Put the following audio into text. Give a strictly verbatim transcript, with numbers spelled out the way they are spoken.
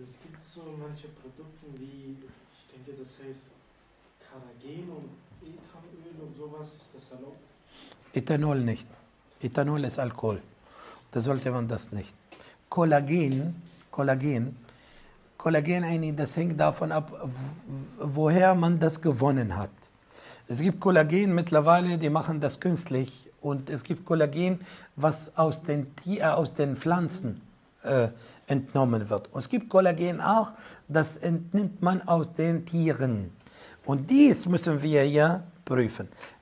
es gibt so manche Produkte wie, ich denke, das heißt Collagen und Ethanöl und sowas, ist das erlaubt? Ethanol nicht. Ethanol ist Alkohol. Da sollte man das nicht. Kollagen, Kollagen, Kollagen, das hängt davon ab, woher man das gewonnen hat. Es gibt Kollagen mittlerweile, die machen das künstlich, und es gibt Kollagen, was aus den, äh, aus den Pflanzen äh, entnommen wird. Und es gibt Kollagen auch, das entnimmt man aus den Tieren. Und dies müssen wir ja prüfen.